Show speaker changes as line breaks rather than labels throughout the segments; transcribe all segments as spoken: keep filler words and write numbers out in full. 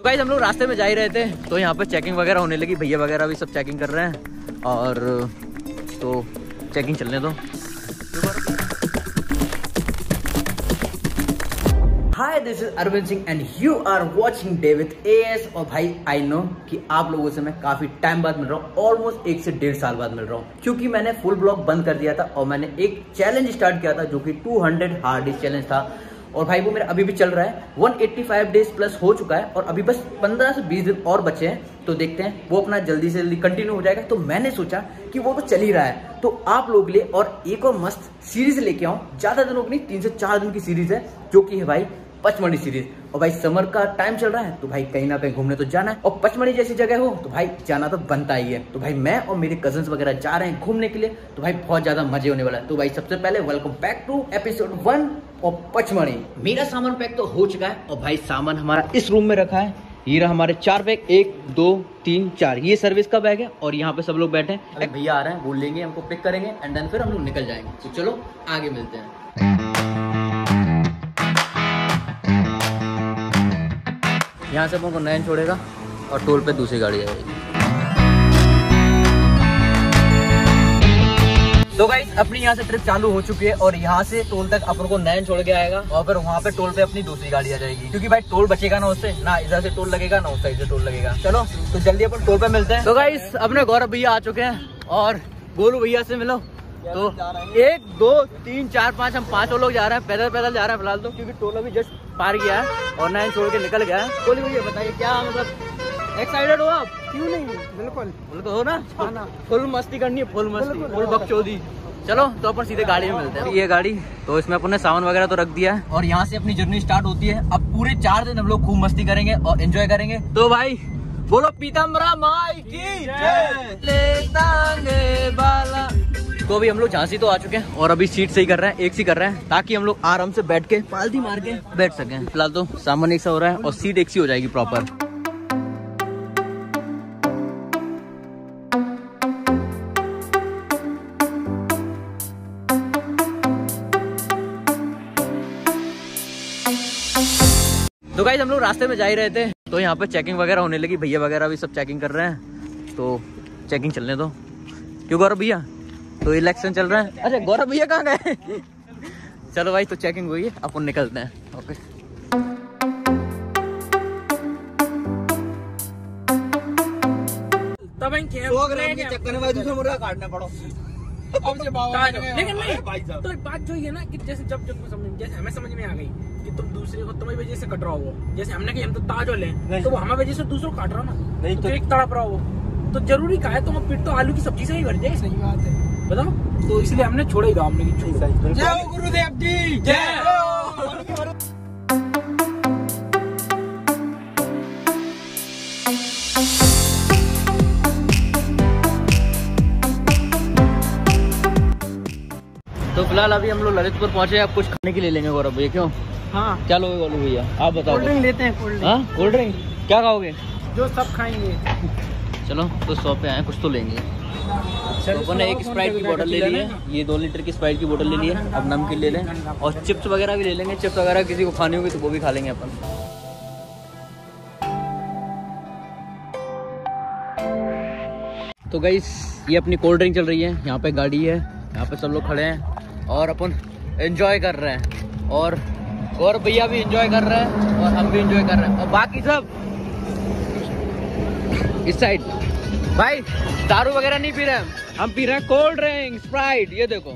Guys हम लोग रास्ते में जा ही रहे थे तो यहाँ पे चेकिंग वगैरह होने लगी, भैया वगैरह भी सब चेकिंग कर रहे हैं और तो चेकिंग चलने दो। Hi this is Arvind Singh and you are watching day with A S. और भाई आई नो कि आप लोगों से मैं काफी टाइम बाद मिल रहा हूँ, ऑलमोस्ट एक से डेढ़ साल बाद मिल रहा हूँ, क्योंकि मैंने फुल ब्लॉग बंद कर दिया था और मैंने एक चैलेंज स्टार्ट किया था जो कि two hundred hard days challenge था। और भाई वो मेरा अभी भी चल रहा है, one eighty five days plus हो चुका है और अभी बस पंद्रह से बीस दिन और बचे हैं। तो देखते हैं वो अपना जल्दी से जल्दी कंटिन्यू हो जाएगा। तो मैंने सोचा कि वो तो चल ही रहा है तो आप लोग के लिए और एक और मस्त सीरीज लेके आऊं, ज्यादा दिनों की नहीं, तीन से चार दिन की सीरीज है जो कि है भाई पचमढ़ी सीरीज। और भाई समर का टाइम चल रहा है तो भाई कहीं ना कहीं घूमने तो जाना है और पचमढ़ी जैसी जगह हो तो भाई जाना तो बनता ही है। तो भाई मैं और मेरे कजन्स वगैरह जा रहे हैं घूमने के लिए, तो भाई बहुत ज्यादा मजे होने वाला है। तो भाई सबसे पहले welcome back to episode one और पचमढ़ी। मेरा सामान पैक तो हो चुका है और भाई सामान हमारा इस रूम में रखा है। ये रहा हमारे चार बैग, एक दो तीन चार, ये सर्विस का बैग है और यहाँ पे सब लोग बैठे हैं। एक भैया आ रहे हैं, वो लेंगे, हमको पिक करेंगे एंड देन फिर हम लोग निकल जाएंगे। तो चलो आगे मिलते हैं। यहाँ से अपन को नैन छोड़ेगा और टोल पे दूसरी गाड़ी आएगी। तो गाइस अपनी यहाँ से ट्रिप चालू हो चुकी है और यहाँ से टोल तक अपन को नैन छोड़ के आएगा और फिर वहाँ पे टोल पे अपनी दूसरी गाड़ी आ जाएगी, क्योंकि भाई टोल बचेगा ना उससे, ना इधर से टोल लगेगा ना उस साइड से टोल लगेगा। चलो तो जल्दी अपन टोल पे मिलते हैं। तो गाइस अपने गौरव भैया आ चुके हैं और गोलू भैया से मिलो। तो एक दो तीन चार पाँच, हम पांचों लोग जा रहे हैं, पैदल पैदल जा रहे हैं फिलहाल तो, क्योंकि टोल अभी जस्ट पार किया है और नैन छोड़ के निकल गया है। गोलू भैया बताइए क्या मतलब एक्साइटेड हो आप? क्यों नहीं, बिल्कुल बिल्कुल हो ना, फुल मस्ती करनी है, फुल मस्ती, फुल बकचोदी। चलो तो अपन सीधे गाड़ी में मिलते हैं। ये गाड़ी तो इसमें अपन ने सामान वगैरह तो रख दिया है और यहाँ से अपनी जर्नी स्टार्ट होती है। अब पूरे चार दिन हम लोग खूब मस्ती करेंगे और एंजॉय करेंगे। तो भाई बोलो पीताम्बरा माई की जय। तो अभी हम लोग झांसी तो आ चुके हैं और अभी सीट सही कर रहे हैं, एक सी कर रहे हैं ताकि हम लोग आराम से बैठ के पालती मार के बैठ सकें। फिलहाल तो सामान एक सा हो रहा है और सीट एक सी हो जाएगी प्रॉपर। तो गाइस हम लोग रास्ते में जा ही रहे थे तो यहाँ पे चेकिंग वगैरह होने लगी, भैया वगैरह भी सब चेकिंग कर रहे हैं। तो चेकिंग चलने दो। क्यों गौरव भैया? तो इलेक्शन चल रहा है। अच्छा गौरव भैया कहाँ गए? चलो भाई तो चेकिंग हुई है, अपन निकलते हैं। ओके चक्कर में दूसरा मुर्गा काटना पड़ो।
लेकिन नहीं तो एक बात जो है ना कि जैसे जब जब समझ जैसे हमें समझ में आ गई कि तुम दूसरे को तुम्हारी वजह से कट रहा हो, जैसे हमने कही हम तो ताज वाले हैं तो वो हमारी वजह से दूसरों को काट रहा ना, नहीं तो एक तड़प रहा हो तो जरूरी का है तो हम फिर तो आलू की सब्जी से ही कर जाए। सही बात है, बताओ। तो इसलिए हमने छोड़ा ही था, हमने की छोड़। जय गुरुदेव जी जय।
तो फिलहाल अभी हम लोग ललितपुर पहुंचे, अब कुछ खाने के लिए लेंगे गौरव भैया। क्यों?
हाँ क्या
लोगे गोलू भैया आप बताओ?
कोल्ड ड्रिंक लेते हैं। कोल्ड
ड्रिंक कोल्ड ड्रिंक क्या खाओगे?
जो सब खाएंगे।
चलो तो सौ पे आए, कुछ तो लेंगे। तो अपन ने एक स्प्राइट की बोतल ले ली है, ये दो लीटर की स्प्राइट की बोतल ले ली है। अब नमकीन ले लें और चिप्स वगैरह भी ले लेंगे। चिप्स वगैरह किसी को खानी होगी तो वो भी खा लेंगे अपन। तो गाइस ये अपनी कोल्ड ड्रिंक चल रही है, यहाँ पे गाड़ी है, यहाँ पे सब लोग खड़े हैं और अपन एंजॉय कर रहे हैं और और भैया भी एंजॉय कर रहे हैं और हम भी एंजॉय कर रहे हैं और बाकी सब इस साइड। भाई दारू वगैरह नहीं पी रहे हम हम पी रहे हैं कोल्ड ड्रिंक स्प्राइट। ये देखो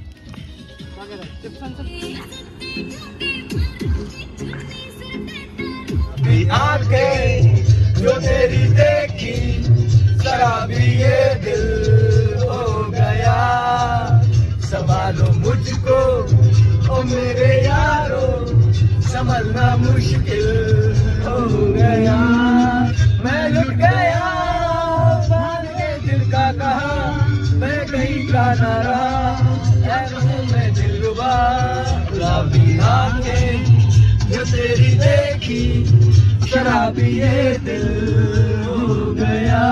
जो तेरी देखी शराबी ये दिल हो गया, संभालो मुझको ओ मेरे यारो, संभलना मुश्किल हो गया। मैं लुट गया बांध के दिल का कहा, मैं कहीं का ना रहा, मैं दिलरुबा गुलाबी आंखें जो तेरी देखी शराबी ये दिल हो गया।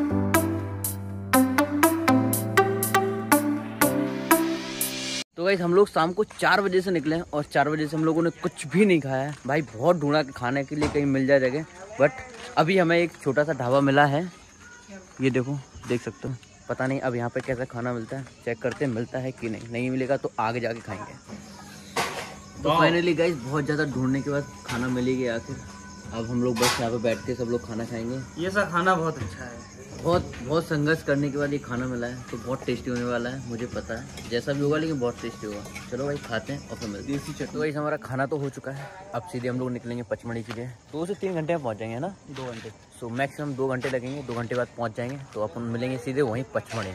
तो गाइस हम लोग शाम को चार बजे से निकले हैं और चार बजे से हम लोगों ने कुछ भी नहीं खाया है भाई। बहुत ढूंढा खाने के लिए कहीं मिल जाए जगह, बट अभी हमें एक छोटा सा ढाबा मिला है। ये देखो, देख सकते हो। पता नहीं अब यहाँ पे कैसा खाना मिलता है, चेक करते हैं मिलता है कि नहीं। नहीं मिलेगा तो आगे जाके खाएंगे। तो फाइनली गाइस बहुत ज़्यादा ढूंढने के बाद खाना मिल ही गया आखिर। अब हम लोग बस यहाँ पे बैठ के सब लोग खाना खाएंगे।
ये सा खाना बहुत अच्छा है।
बहुत बहुत संघर्ष करने के बाद ये खाना मिला है, तो बहुत टेस्टी होने वाला है, मुझे पता है जैसा भी होगा, लेकिन बहुत टेस्टी होगा। चलो भाई खाते हैं और फिर मिलते हैं। देसी चटनी। तो भाई हमारा खाना तो हो चुका है, अब सीधे हम लोग निकलेंगे पचमढ़ी के लिए। दो से तीन घंटे में पहुँच जाएंगे ना, दो घंटे सो मैक्सिमम दो घंटे लगेंगे। दो घंटे बाद पहुँच जाएंगे, तो अपन मिलेंगे सीधे वहीं पचमढ़ी।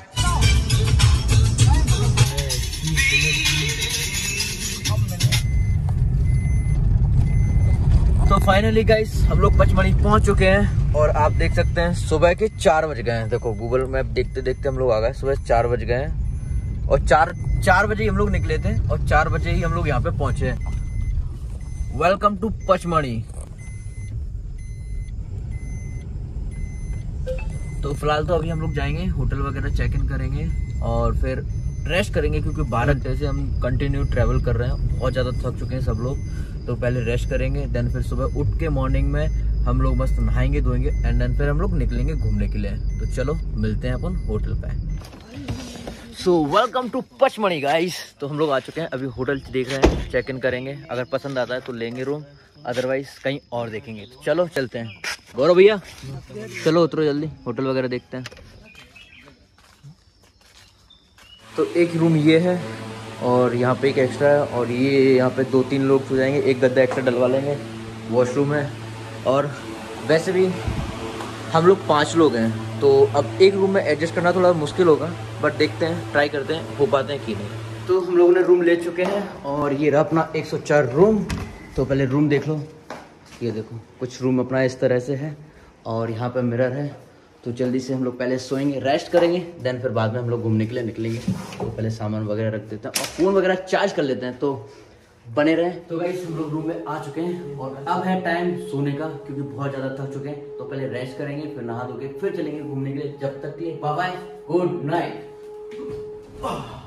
तो फाइनली गाइस हम लोग पचमढ़ी पहुंच चुके हैं और आप देख सकते हैं सुबह के चार बज गए हैं। देखो गूगल मैप देखते देखते हम लोग आ गए, सुबह चार बज गए हैं और चार चार बजे ही हम लोग निकले थे और चार बजे ही हम लोग यहाँ पे पहुंचे। Welcome to Pachmarhi. तो फिलहाल तो अभी हम लोग जाएंगे होटल वगैरह चेक इन करेंगे और फिर रेस्ट करेंगे, क्योंकि बारह घंटे से हम कंटिन्यू ट्रैवल कर रहे हैं, बहुत ज़्यादा थक चुके हैं सब लोग। तो पहले रेस्ट करेंगे, देन फिर सुबह उठ के मॉर्निंग में हम लोग मस्त नहाएंगे धोएंगे एंड देन फिर हम लोग निकलेंगे घूमने के लिए। तो चलो मिलते हैं अपन होटल पे। So welcome to Pachmarhi guys. तो हम लोग आ चुके हैं, अभी होटल देख रहे हैं, चेक इन करेंगे। अगर पसंद आता है तो लेंगे रूम, अदरवाइज कहीं और देखेंगे। तो चलो चलते हैं। गौरव भैया चलो उतरो जल्दी, होटल वगैरह देखते हैं। तो एक रूम ये है और यहाँ पे एक एक्स्ट्रा है और ये यहाँ पे दो तीन लोग सो जाएंगे, एक गद्दा एक्स्ट्रा डलवा लेंगे। वॉशरूम है और वैसे भी हम लोग पांच लोग हैं, तो अब एक रूम में एडजस्ट करना थोड़ा मुश्किल होगा, बट देखते हैं, ट्राई करते हैं हो पाते हैं कि नहीं। तो हम लोगों ने रूम ले चुके हैं और ये रहा अपना एक सौ चार रूम। तो पहले रूम देख लो, ये देखो कुछ रूम अपना इस तरह से है और यहाँ पे मिरर है। तो जल्दी से हम लोग पहले सोएंगे, रेस्ट करेंगे, देन फिर बाद में हम लोग घूमने के लिए निकलेंगे। तो पहले सामान वगैरह रख देते हैं और फ़ोन वगैरह चार्ज कर लेते हैं, तो बने रहें। तो गाइस हम लोग रूम में आ चुके हैं और अब है टाइम सोने का, क्योंकि बहुत ज़्यादा थक चुके हैं। तो पहले रेस्ट करेंगे, फिर नहा धो के फिर चलेंगे घूमने के लिए। जब तक के लिए बाय बाय, गुड नाइट।